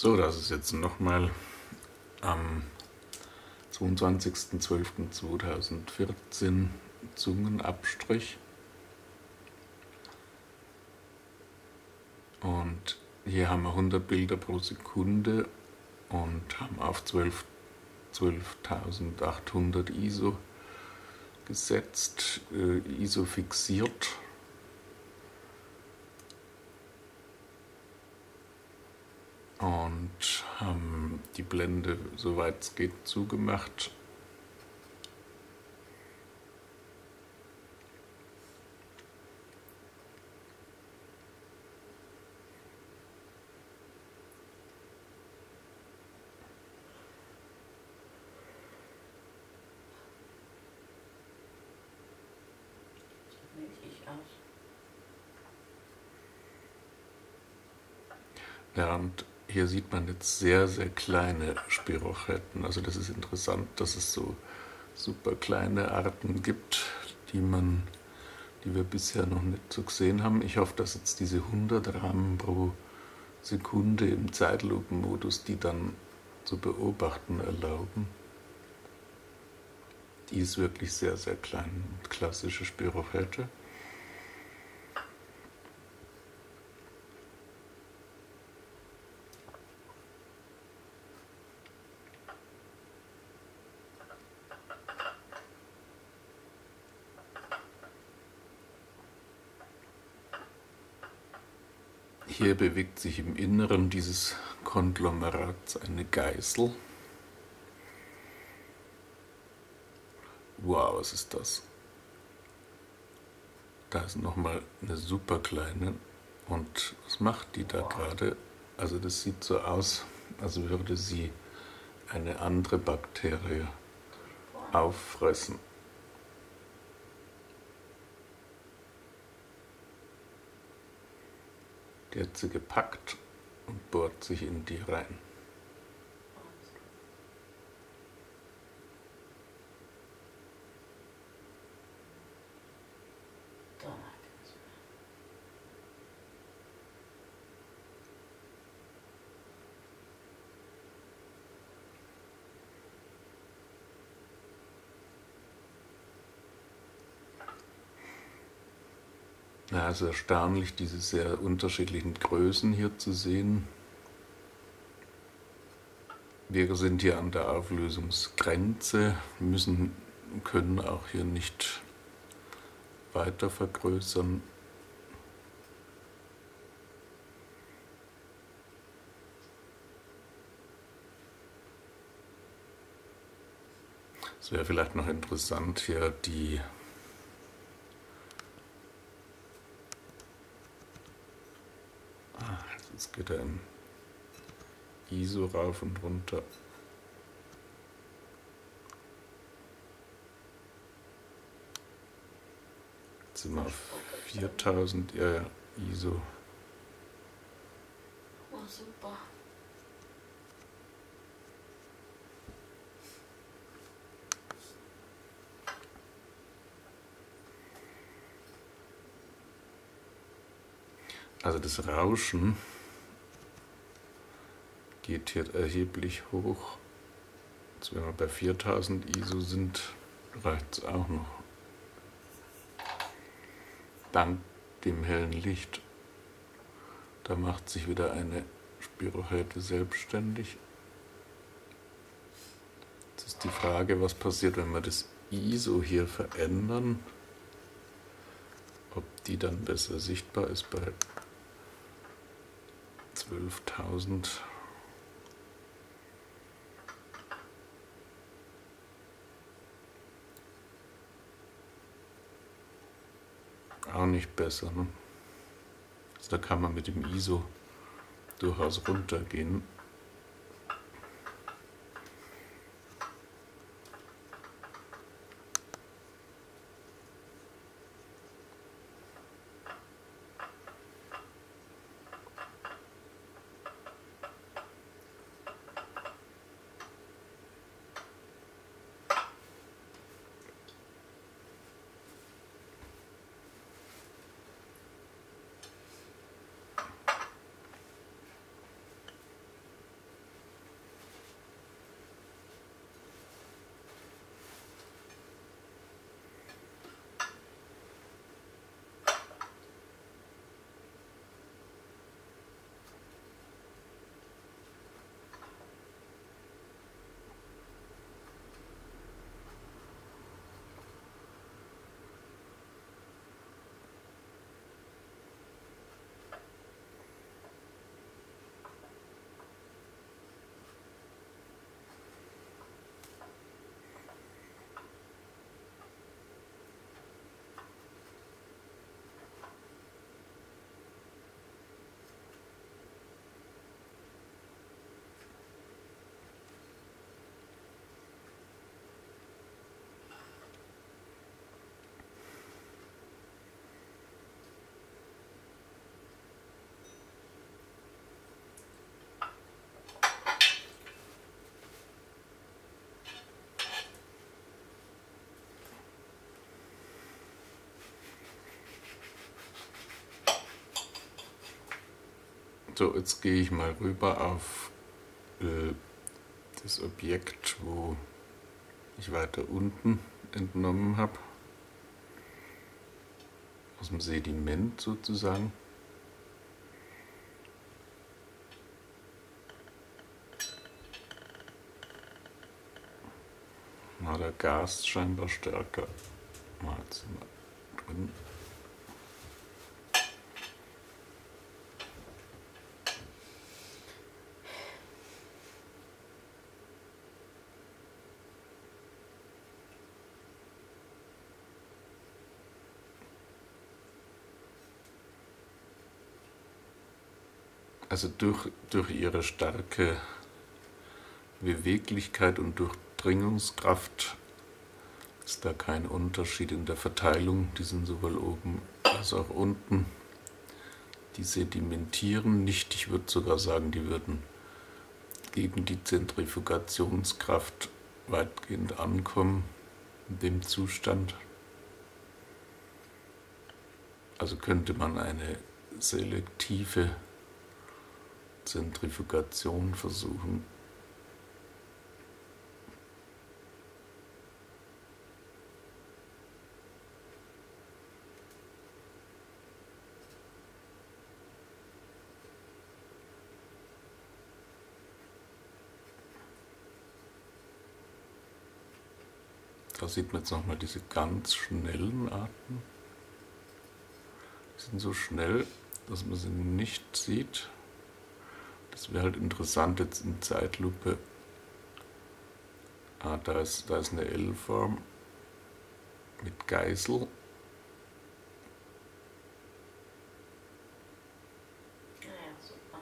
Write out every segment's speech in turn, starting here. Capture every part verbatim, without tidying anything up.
So, das ist jetzt nochmal am zweiundzwanzigsten zwölften zweitausendvierzehn Zungenabstrich. Und hier haben wir hundert Bilder pro Sekunde und haben auf zwölftausendachthundert I S O gesetzt, äh, I S O fixiert. Und haben die Blende, soweit es geht, zugemacht. Ja, und hier sieht man jetzt sehr, sehr kleine Spirochetes. Also das ist interessant, dass es so super kleine Arten gibt, die man, die wir bisher noch nicht so gesehen haben. Ich hoffe, dass jetzt diese hundert Rahmen pro Sekunde im Zeitlupenmodus die dann zu beobachten erlauben. Die ist wirklich sehr, sehr klein, klassische Spirochete. Hier bewegt sich im Inneren dieses Konglomerats eine Geißel. Wow, was ist das? Da ist nochmal eine super kleine. Und was macht die da gerade? Also das sieht so aus, als würde sie eine andere Bakterie auffressen. Die hat sie gepackt und bohrt sich in die rein. Ja, es ist erstaunlich, diese sehr unterschiedlichen Größen hier zu sehen. Wir sind hier an der Auflösungsgrenze, müssen, können auch hier nicht weiter vergrößern. Es wäre vielleicht noch interessant, hier die Jetzt geht er in I S O rauf und runter. Jetzt sind wir auf viertausend, ja, ja, I S O. Oh, super. Also das Rauschen geht hier erheblich hoch. Jetzt, wenn wir bei viertausend I S O sind, reicht es auch noch. Dank dem hellen Licht. Da macht sich wieder eine Spirochete selbstständig. Jetzt ist die Frage, was passiert, wenn wir das I S O hier verändern. Ob die dann besser sichtbar ist bei zwölftausend. Auch nicht besser, ne? Also da kann man mit dem I S O durchaus runtergehen. So, jetzt gehe ich mal rüber auf äh, das Objekt, wo ich weiter unten entnommen habe, aus dem Sediment sozusagen. Na, der Gas scheinbar stärker. Mal jetzt mal drin. Also durch, durch ihre starke Beweglichkeit und Durchdringungskraft ist da kein Unterschied in der Verteilung. Die sind sowohl oben als auch unten. Die sedimentieren nicht. Ich würde sogar sagen, die würden gegen die Zentrifugationskraft weitgehend ankommen in dem Zustand. Also könnte man eine selektive Zentrifugation versuchen. Da sieht man jetzt nochmal diese ganz schnellen Arten. Die sind so schnell, dass man sie nicht sieht. Das wäre halt interessant jetzt in Zeitlupe. Ah, da ist, da ist eine L-Form mit Geißel. Ja, super.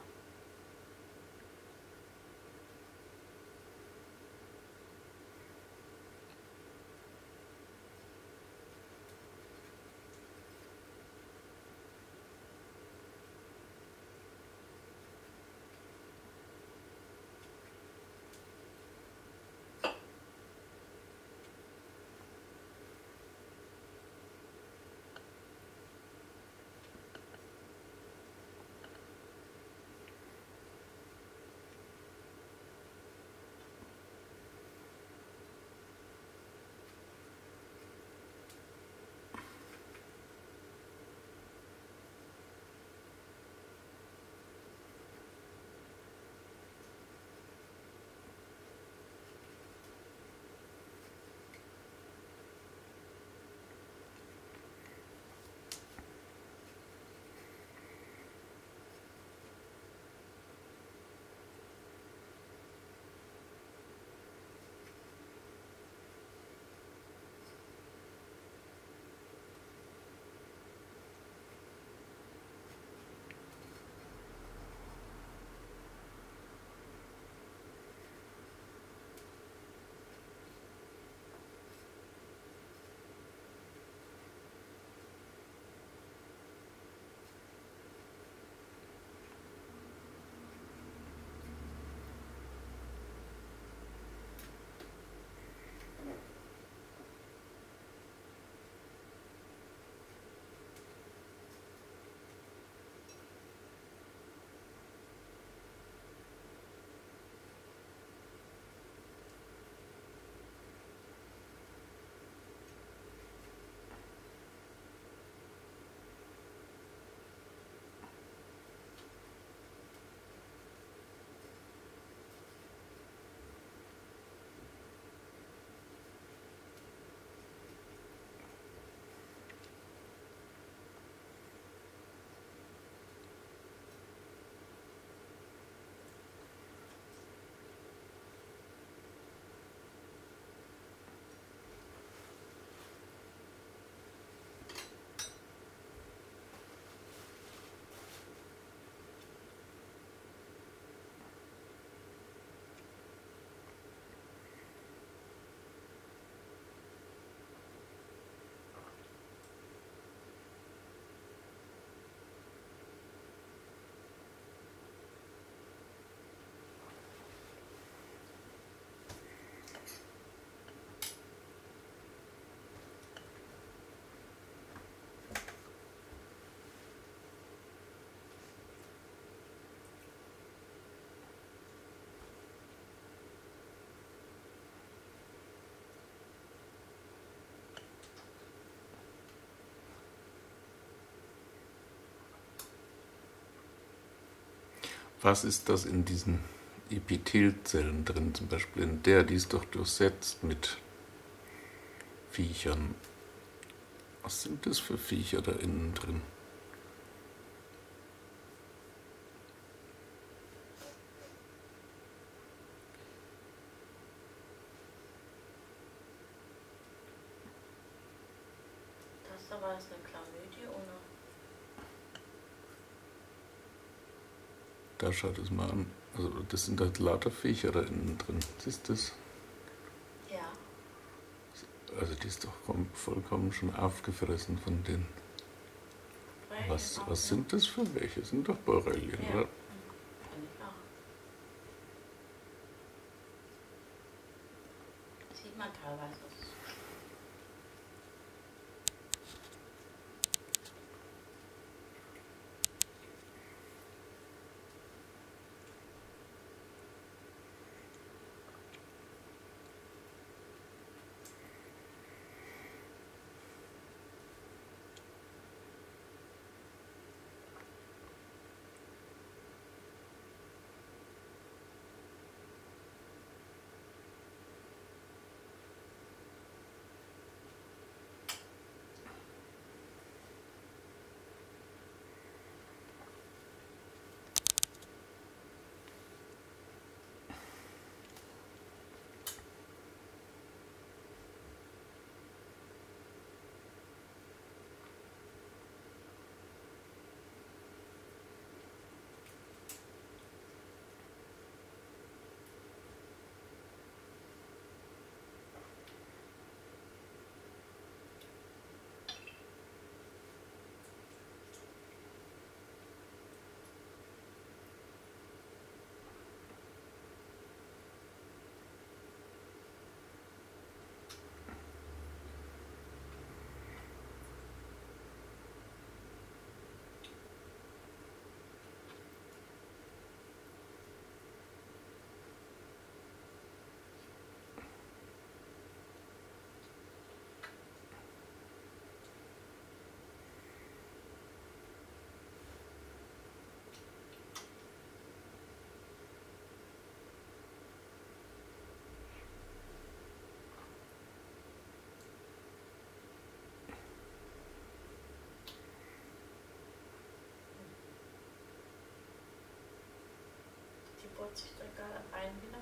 was ist das in diesen Epithelzellen drin, zum Beispiel in der, die ist doch durchsetzt mit Viechern. Was sind das für Viecher da innen drin? Das da war jetzt eine Chlamydie, oder? Da schaut es mal an. Also das sind halt lauter Viecher da innen drin. Siehst du das? Ja. Also die ist doch vollkommen schon aufgefressen von denen. Was, was sind das für welche? Sind doch Borrelien, ja. oder? Finde ich auch. Sieht man teilweise. Bohrt sich da gerade rein wieder.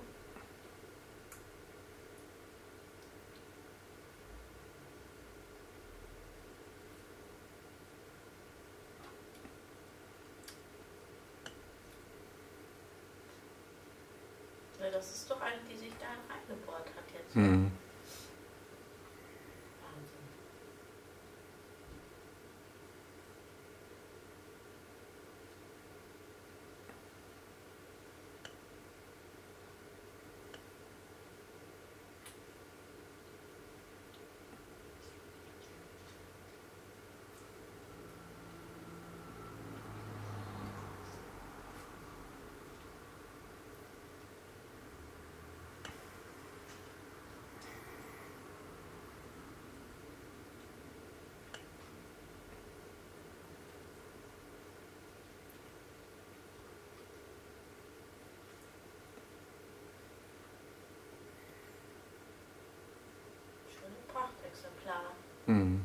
Ja, das ist doch eine, die sich da reingebohrt hat jetzt. Mhm. Prachtexemplar. Mhm.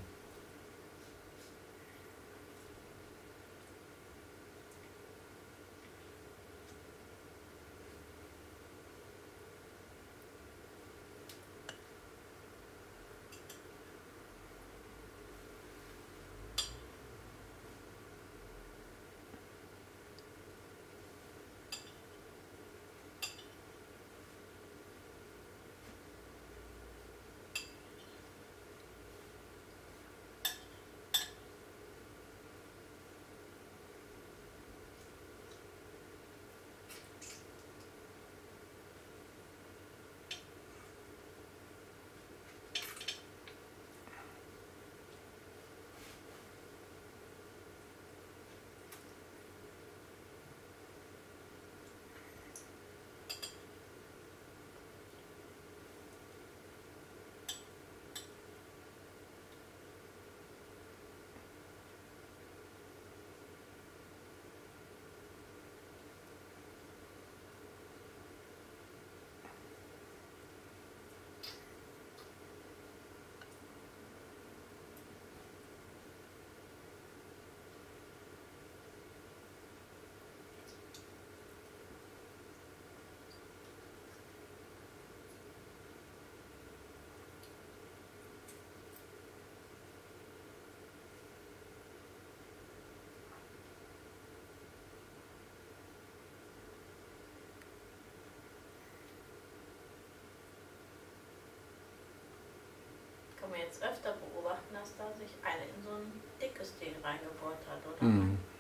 jetzt öfter beobachten, dass da sich eine in so ein dickes Ding reingebohrt hat, oder? Mhm.